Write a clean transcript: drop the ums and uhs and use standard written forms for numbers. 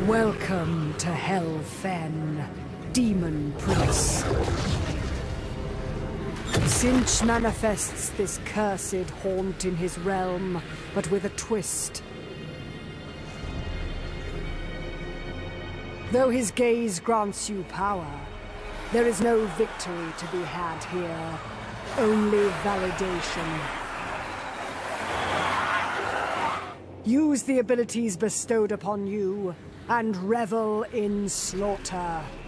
Welcome to Hel Fenn, Demon Prince. Sinch manifests this cursed haunt in his realm, but with a twist. Though his gaze grants you power, there is no victory to be had here, only validation. Use the abilities bestowed upon you, and revel in slaughter.